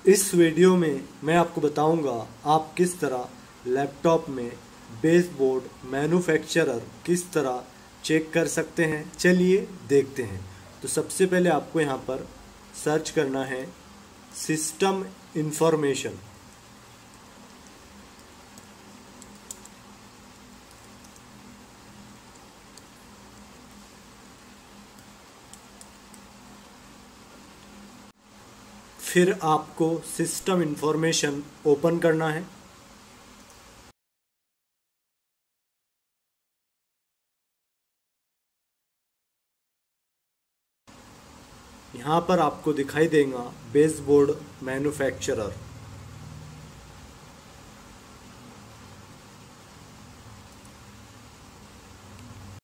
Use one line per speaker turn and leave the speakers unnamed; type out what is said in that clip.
इस वीडियो में मैं आपको बताऊंगा आप किस तरह लैपटॉप में बेसबोर्ड मैन्युफैक्चरर किस तरह चेक कर सकते हैं। चलिए देखते हैं। तो सबसे पहले आपको यहाँ पर सर्च करना है सिस्टम इंफॉर्मेशन। फिर आपको सिस्टम इंफॉर्मेशन ओपन करना है। यहाँ पर आपको दिखाई देगा बेसबोर्ड मैन्युफैक्चरर।